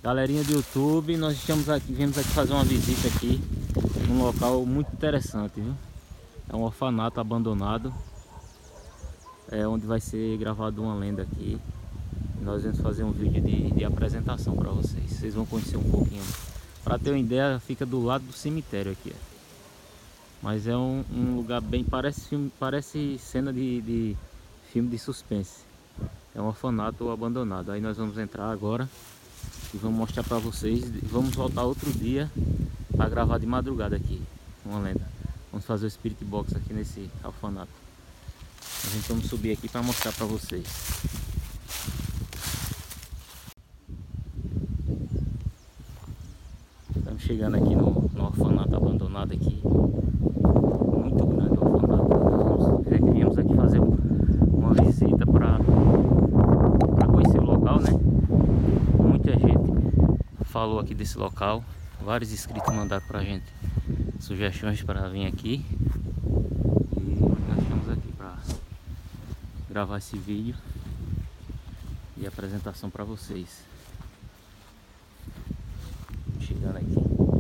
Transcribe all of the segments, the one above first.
Galerinha do YouTube, nós estamos aqui, viemos aqui fazer uma visita aqui num local muito interessante, viu? É um orfanato abandonado, onde vai ser gravado uma lenda aqui. Nós vamos fazer um vídeo de apresentação para vocês. Vocês vão conhecer um pouquinho. Para ter uma ideia, fica do lado do cemitério aqui. Mas é um lugar bem, parece cena de filme de suspense. É um orfanato abandonado. Aí nós vamos entrar agora e vamos mostrar para vocês. Vamos voltar outro dia para gravar de madrugada aqui uma lenda. Vamos fazer o Spirit Box aqui nesse orfanato. A gente vamos subir aqui para mostrar para vocês. Estamos chegando aqui no orfanato abandonado aqui. Muito grande o orfanato. Nós viemos aqui fazer uma visita para conhecer o local, né? Muita gente falou aqui desse local. Vários inscritos mandaram pra gente sugestões para vir aqui. E nós estamos aqui para gravar esse vídeo e apresentação para vocês. Chegando aqui.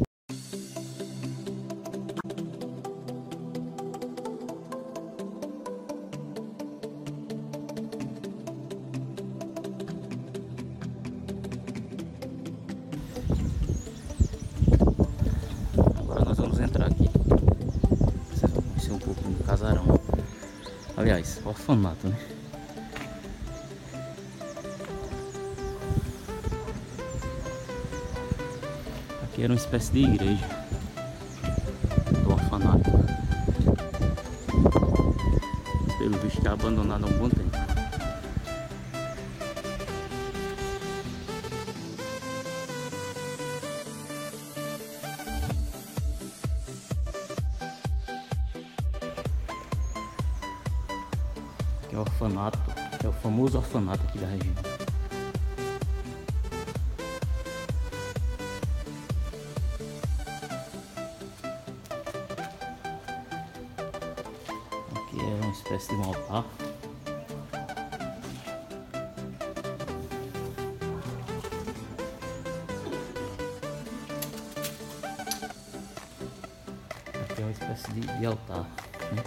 Agora nós vamos entrar aqui. Vocês vão conhecer um pouco do casarão. Aliás, orfanato, né? Aqui era uma espécie de igreja do orfanato. Pelo visto está abandonado há um bom tempo. Aqui é o orfanato, é o famoso orfanato aqui da região. É uma espécie de um altar. Aqui é uma espécie de altar, né?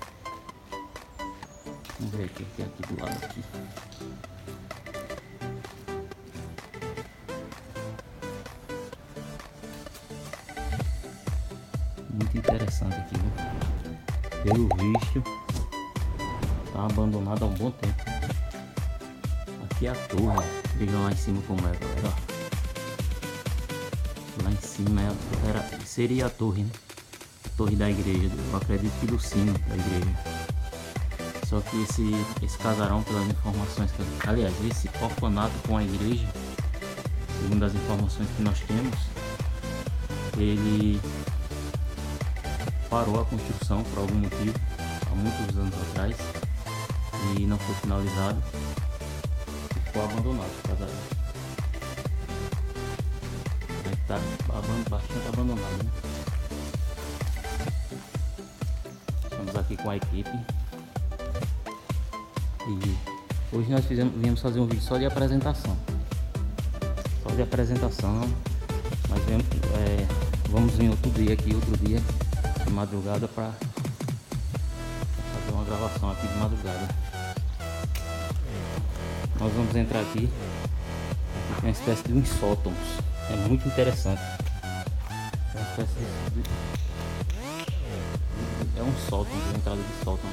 Vamos ver aqui, o que é aqui do lado aqui. Muito interessante aqui, viu? Pelo visto tá abandonado há um bom tempo. Aqui é a torre. Veja lá em cima como é, galera. Lá em cima seria a torre, né? A torre da igreja. Eu acredito que do sino da igreja. Só que esse casarão, pelas informações que, aliás, esse orfanato com a igreja, segundo as informações que nós temos, ele parou a construção por algum motivo há muitos anos atrás e não foi finalizado e ficou abandonado o casarão. Está bastante abandonado, né? Estamos aqui com a equipe e hoje nós viemos fazer um vídeo só de apresentação. Mas vamos vir outro dia de madrugada para fazer uma gravação aqui de madrugada. Nós vamos entrar aqui. Aqui tem uma espécie de uns sótãos. É muito interessante. É uma espécie é um sótão, de entrada de sótão.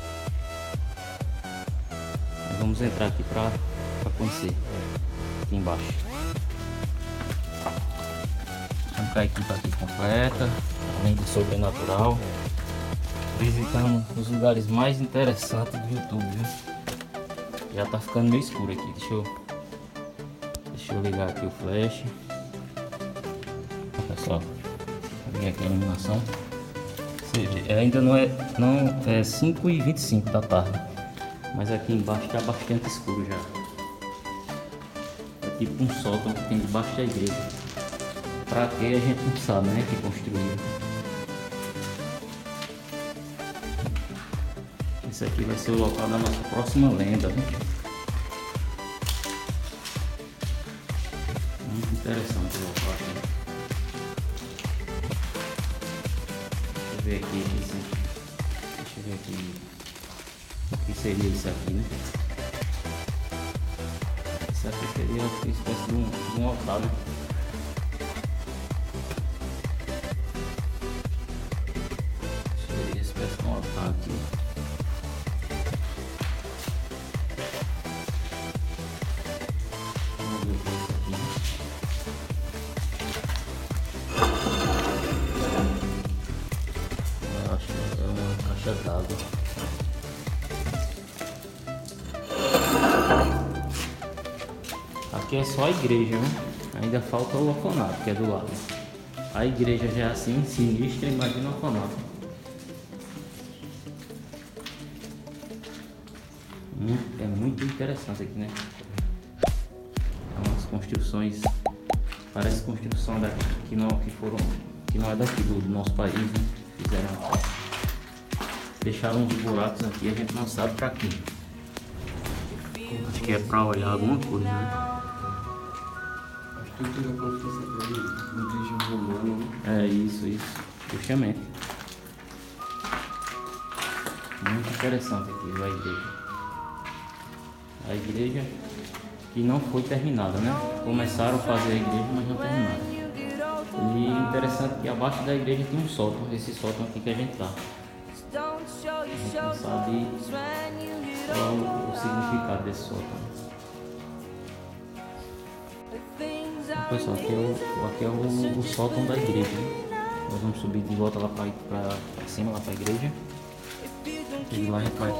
Nós vamos entrar aqui para conhecer aqui embaixo. Vamos com a equipe aqui completa, além do sobrenatural. Visitando os lugares mais interessantes do YouTube, viu? Já tá ficando meio escuro aqui. Deixa eu ligar aqui o flash. Olha só, liguei aqui a iluminação. Você vê, ainda não é 5h25 da tarde, mas aqui embaixo tá bastante escuro já. É tipo um sótão que tem debaixo da igreja. Pra que a gente não sabe, né? Que construiu. Esse aqui vai ser o local da nossa próxima lenda, né? Muito interessante o local aqui. Deixa eu ver aqui, deixa eu ver aqui o que seria isso aqui, né? Isso aqui seria uma espécie de um altar, né? Seria uma espécie de um altar aqui. Vamos ver isso aqui. Eu acho que é uma caixa d'água. Aqui é só a igreja, né? Ainda falta o orfanato, que é do lado. A igreja já é assim, sinistra, imagina o orfanato. É muito interessante aqui, né? É umas construções, parece construção daqui, que não é daqui do nosso país, né? Fizeram, deixaram uns buracos aqui, a gente não sabe pra quê. Acho que é pra olhar alguma coisa, né? Estrutura como se fosse uma igreja romana, né? É isso, justamente. Muito interessante aqui a igreja. A igreja que não foi terminada, né? Começaram a fazer a igreja, mas não terminaram. E interessante que abaixo da igreja tem um sótão, esse sótão aqui que a gente tá. A gente não sabe qual o significado desse sótão. Pessoal, aqui é o sótão da igreja, né? Nós vamos subir de volta lá pra cima, lá pra igreja. E de lá a gente vai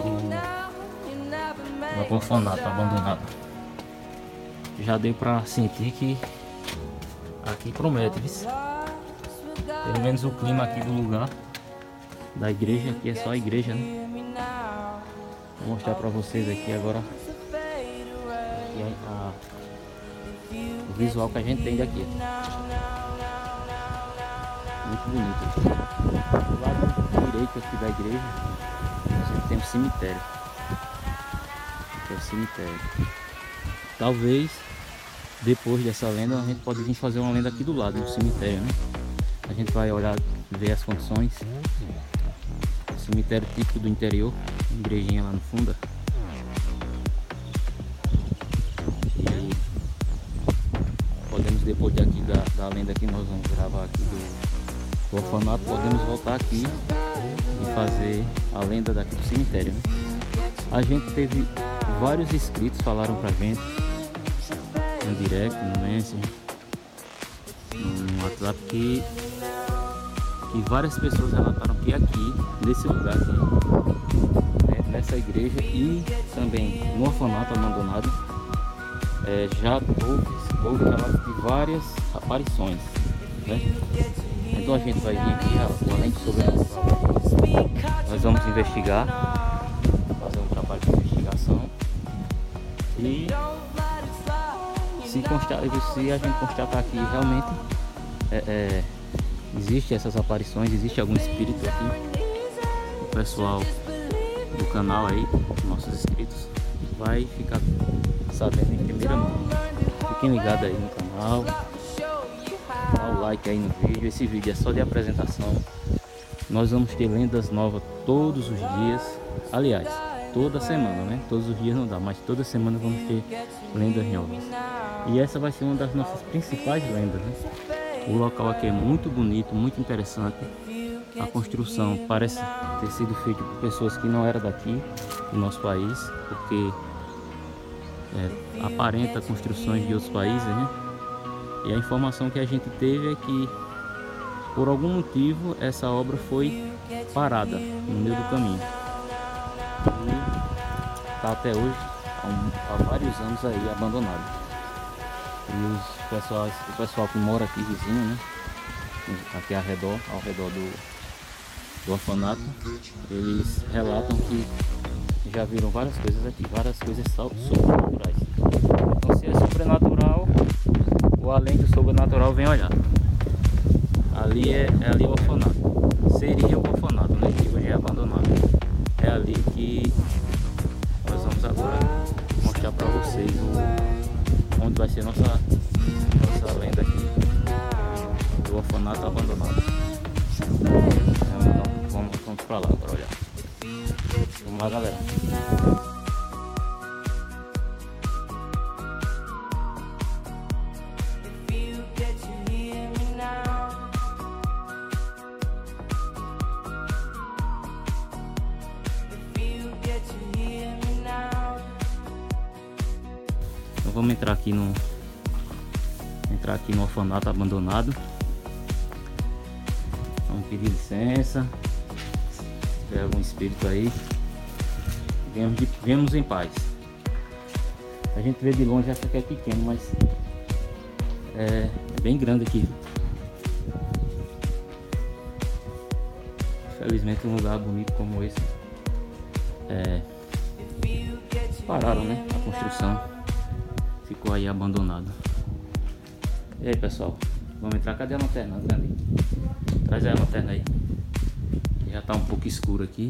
pro orfanato abandonado. Já deu pra sentir que aqui promete, viu? Pelo menos o clima aqui do lugar da igreja, aqui é só a igreja, né? Vou mostrar pra vocês aqui agora o visual que a gente tem daqui. Muito bonito. Do lado direito aqui da igreja a gente tem um cemitério. Aqui é o cemitério. Talvez depois dessa lenda a gente pode vir fazer uma lenda aqui do lado do cemitério, né? A gente vai olhar, ver as condições. Cemitério típico do interior, igrejinha lá no fundo. Depois daqui da lenda que nós vamos gravar aqui do orfanato, podemos voltar aqui e fazer a lenda daqui do cemitério, né? A gente teve vários inscritos, falaram pra gente no direct, no Messenger, no WhatsApp, que várias pessoas relataram que aqui, nesse lugar aqui, né, nessa igreja e também no orfanato abandonado, já houve relatos de várias aparições, né? Então a gente vai vir aqui, além de sobrenatural, nós vamos investigar, fazer um trabalho de investigação e se a gente constatar que realmente existe essas aparições, existe algum espírito aqui, o pessoal do canal aí, nossos inscritos, vai ficar sabendo em primeira mão. Fiquem ligados aí no canal, dá o like aí no vídeo. Esse vídeo é só de apresentação. Nós vamos ter lendas novas todos os dias. Aliás, toda semana, né? Todos os dias não dá, mas toda semana vamos ter lendas novas. E essa vai ser uma das nossas principais lendas, né? O local aqui é muito bonito, muito interessante. A construção parece ter sido feita por pessoas que não eram daqui, do nosso país, porque aparenta construções de outros países, né? E a informação que a gente teve é que por algum motivo essa obra foi parada no meio do caminho e está até hoje há vários anos aí abandonado. E o pessoal que mora aqui vizinho, né, aqui ao redor do orfanato, eles relatam que já viram várias coisas aqui, várias coisas sobrenaturais. Então, se é sobrenatural, o além do sobrenatural vem olhar. Ali é ali o orfanato. Seria o orfanato, né, que hoje é abandonado. É ali que nós vamos agora mostrar para vocês onde vai ser nossa essa lenda aqui do orfanato abandonado. Vamos pra lá para olhar. Vamos lá, galera. Então vamos entrar aqui no orfanato abandonado. Vamos pedir licença. Se tiver algum espírito aí, viemos em paz. A gente vê de longe, acha que é pequeno, mas é bem grande aqui. Infelizmente um lugar bonito como esse pararam, né, a construção, ficou aí abandonado. E aí, pessoal, vamos entrar. Cadê a lanterna? Ali. Traz aí a lanterna aí. Já tá um pouco escuro aqui.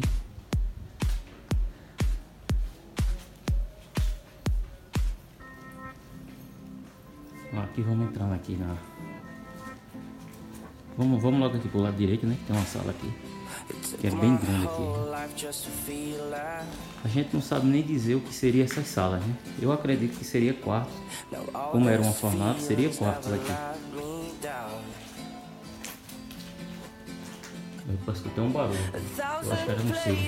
Aqui vamos entrando aqui na... Vamos logo aqui pro lado direito, né? Tem uma sala aqui que é bem grande aqui. A gente não sabe nem dizer o que seria essas salas, né? Eu acredito que seria quartos. Como era um orfanato, seria quartos aqui. Eu escutei um barulho. Eu acho que era no cedo.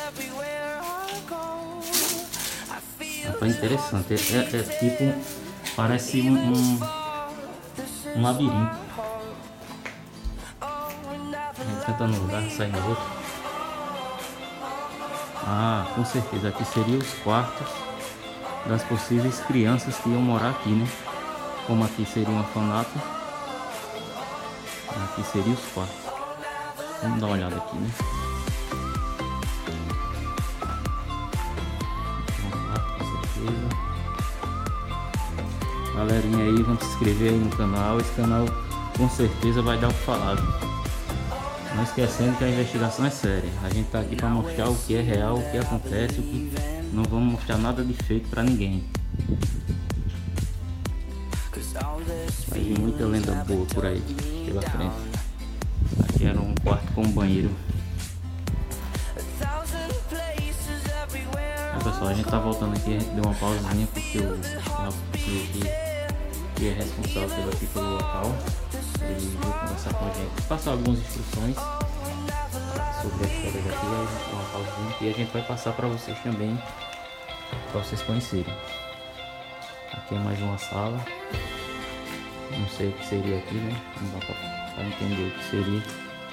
Tá interessante. É tipo... Parece um labirinto. Tentando um lugar, saindo no outro. Ah, com certeza. Aqui seriam os quartos das possíveis crianças que iam morar aqui, né? Como aqui seria um orfanato, aqui seriam os quartos. Vamos dar uma olhada aqui, né? Com certeza. Galerinha aí, vamos se inscrever aí no canal. Esse canal com certeza vai dar o que falar. Não esquecendo que a investigação é séria. A gente tá aqui para mostrar o que é real, o que acontece, o que não vamos mostrar nada de fake para ninguém. Vai vir muita lenda boa por aí pela frente. Aqui era um quarto com um banheiro. Pessoal, a gente tá voltando aqui, a gente deu uma pausinha porque o que é responsável aqui pelo local, ele veio conversar com a gente, passar algumas instruções sobre a história daqui. A gente deu uma pausinha e a gente vai passar para vocês também, para vocês conhecerem. Aqui é mais uma sala, não sei o que seria aqui, né? Não dá para entender o que seria.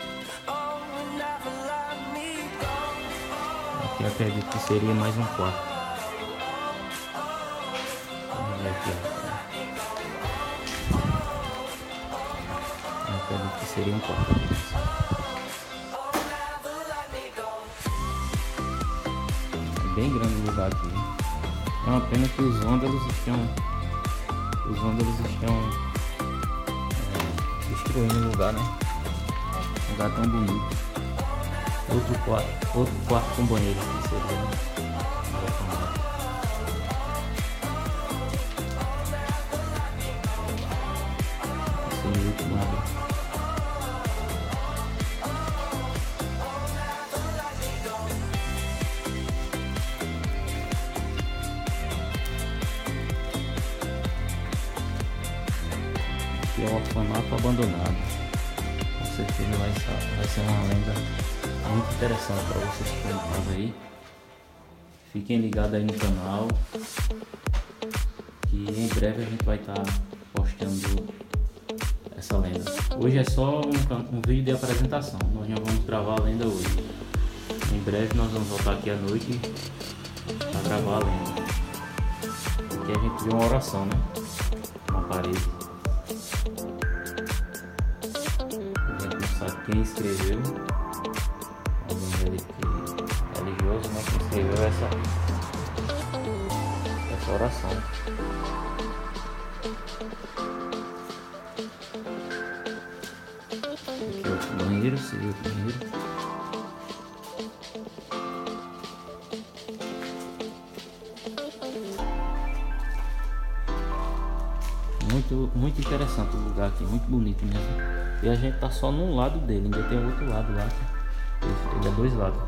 Aqui eu acredito que seria mais um quarto. Vamos ver aqui, eu acredito que seria um quarto. É bem grande o lugar aqui. É uma pena que os vândalos estão destruindo o lugar, né? Um lugar tão bonito. Outro quarto com banheiro aqui seria, né? Aqui é o orfanato abandonado. Com certeza vai ser uma lenda muito interessante para vocês que estão em casa aí. Fiquem ligados aí no canal, que em breve a gente vai estar postando essa lenda. Hoje é só um vídeo de apresentação, nós não vamos gravar a lenda hoje. Em breve nós vamos voltar aqui à noite para gravar a lenda. Aqui a gente viu uma oração, né? Uma parede. A gente não sabe quem escreveu. Religioso, né, que escreveu essa oração. Aqui outro banheiro, seria outro banheiro. muito interessante o lugar aqui, muito bonito mesmo. E a gente tá só num lado dele, ainda tem outro lado lá. Ele é dois lados.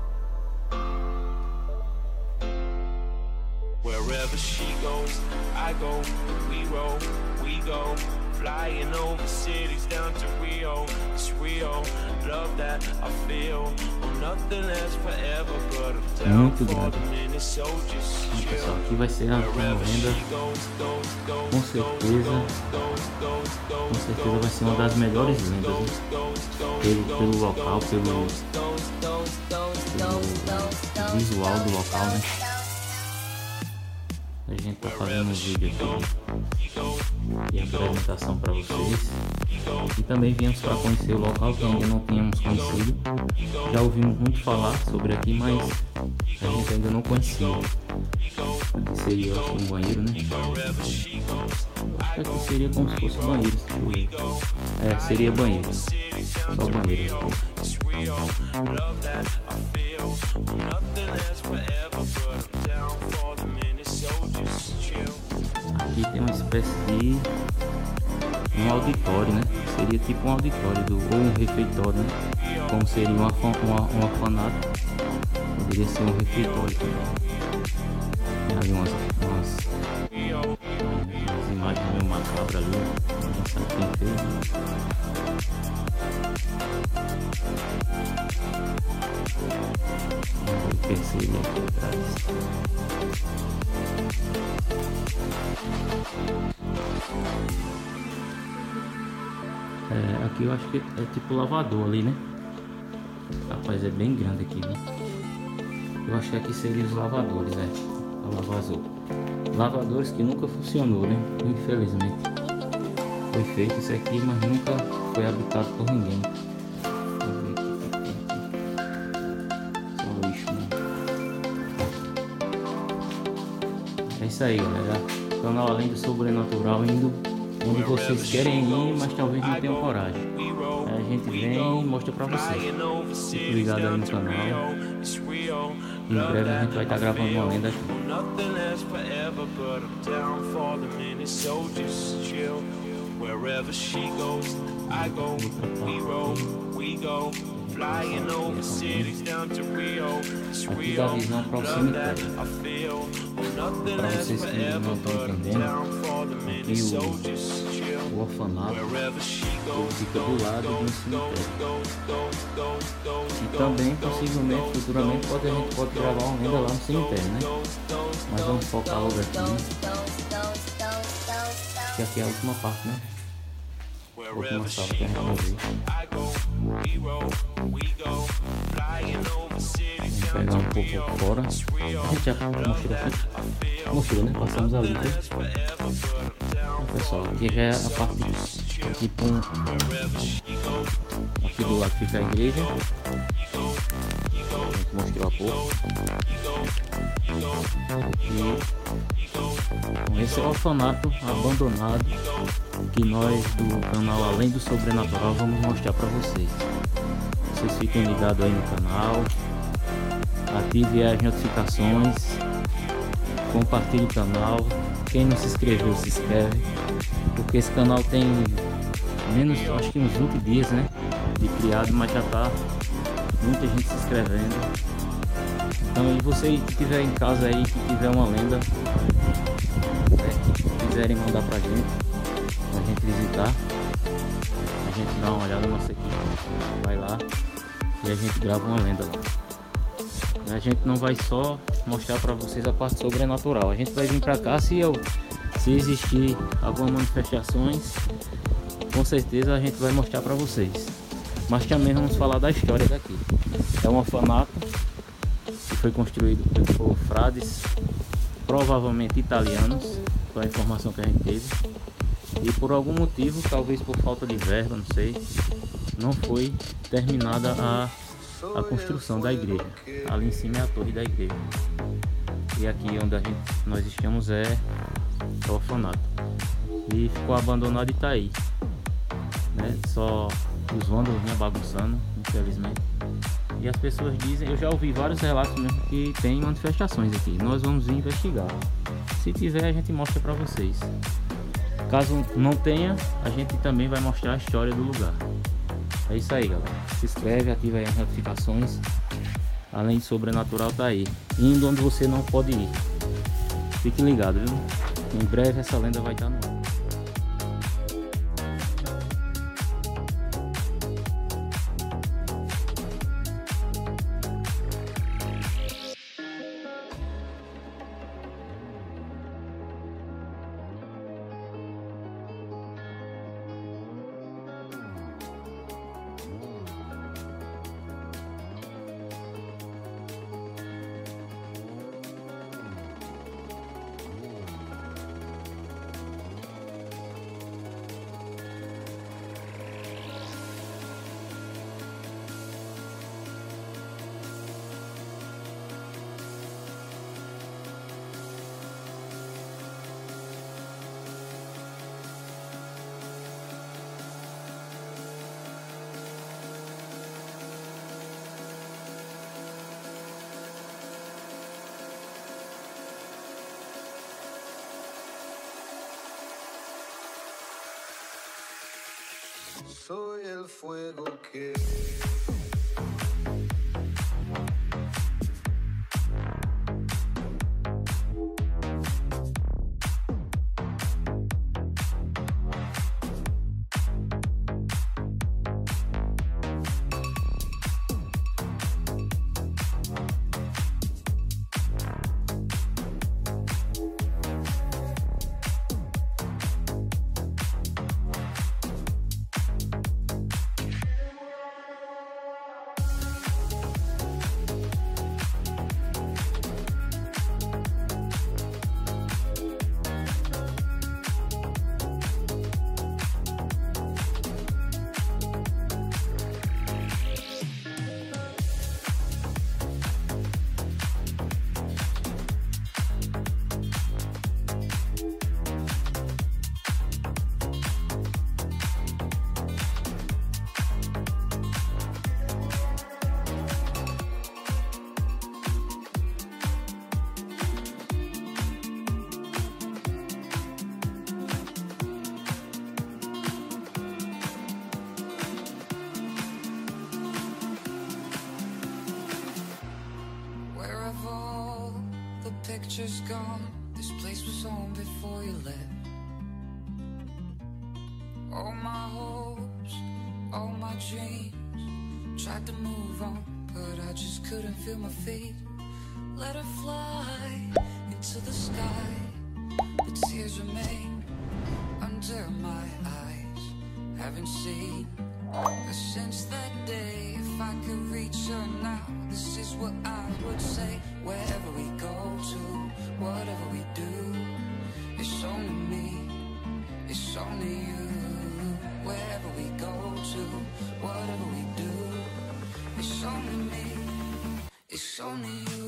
Wherever she goes, I go, we roll, we go. Flying over cities down to Rio, it's real. Love that I feel. Oh, nothing lasts forever, but I'm down Muito for grande. the minute, so just Pessoal, chill. aqui vai ser uma Wherever lenda, she goes, com certeza vai ser uma das melhores lendas, né? Pelo local, pelo visual do local, né? A gente tá fazendo um vídeo aqui de apresentação para vocês, e também viemos para conhecer o local que ainda não tínhamos conhecido. Já ouvimos muito falar sobre aqui, mas a gente ainda não conhecia. Aqui seria um banheiro, né? Acho que aqui seria como se fosse banheiro. É, seria banheiro. Só banheiro. Aqui tem uma espécie de um auditório, né? Seria tipo um auditório ou um refeitório, né? Como seria um orfanato, poderia ser um refeitório também. Tem ali umas imagens meio macabras ali, não sabe quem fez, né? Vamos ver o que seria aqui atrás. Aqui eu acho que é tipo lavador ali, né? Rapaz, é bem grande aqui, né? Eu acho que aqui seriam os lavadores, lavadores que nunca funcionou, né? Infelizmente. Foi feito isso aqui, mas nunca foi habitado por ninguém. Vamos ver aqui. Só lixo, né? É isso aí, galera. Canal Além do Sobrenatural, indo onde vocês querem ir, mas talvez não tenham coragem. Aí a gente vem e mostra pra vocês. Fique ligado aí no canal. Em breve a gente vai estar gravando uma lenda aqui. Wherever she goes, I go, we roll, we go. Flying over cities down to Rio, it's Aqui dá visão para o cemitério. nothing Para lasts vocês que não forever, estão but I'm entendendo, down for the minute, aqui so just chill. o orfanato Wherever she goes, fica do lado do cemitério. E também, possivelmente, futuramente, a gente pode gravar uma lenda lá no cemitério, né? Mas vamos focar logo aqui, né? Que aqui é a última parte, né? Vou começar aqui a remover. Vamos pegar um pouco fora. A gente já mostrou aqui. Mostrou, né? Passamos ali, né? Pessoal, aqui já é a parte tipo aqui do lado fica a igreja. A gente mostrou há pouco. E esse é o orfanato abandonado que nós do canal Além do Sobrenatural vamos mostrar para vocês. Vocês fiquem ligados aí no canal, ative as notificações, compartilhe o canal. Quem não se inscreveu, se inscreve, porque esse canal tem menos, acho que uns 20 dias, né, de criado, mas já tá muita gente se inscrevendo. Então, e você que estiver em casa aí, que tiver uma lenda, que quiserem mandar pra gente visitar, a gente dá uma olhada na nossa equipe, vai lá e a gente grava uma lenda lá. A gente não vai só mostrar pra vocês a parte sobrenatural, a gente vai vir pra cá se existir algumas manifestações, com certeza a gente vai mostrar pra vocês. Mas também vamos falar da história daqui. É um orfanato que foi construído por frades, provavelmente italianos, foi a informação que a gente teve. E por algum motivo, talvez por falta de verba, não sei, não foi terminada a construção da igreja. Ali em cima é a torre da igreja. E aqui onde nós estamos é o orfanato. E ficou abandonado e tá aí, né? Só os vândalos, né, bagunçando, infelizmente. E as pessoas dizem, eu já ouvi vários relatos mesmo que tem manifestações aqui. Nós vamos investigar. Se tiver, a gente mostra pra vocês. Caso não tenha, a gente também vai mostrar a história do lugar. É isso aí, galera. Se inscreve, ativa aí as notificações. Além de sobrenatural, tá aí. Indo onde você não pode ir. Fique ligado, viu? Em breve essa lenda vai estar no ar. Soy el fuego que picture's gone. This place was home before you left. All my hopes, all my dreams, tried to move on, but I just couldn't feel my feet. Let her fly into the sky, the tears remain under my eyes. Haven't seen her since that day. If I could reach her now, this is what I would say. Wherever we go to, whatever we do, it's only me, it's only you. Wherever we go to, whatever we do, it's only me, it's only you.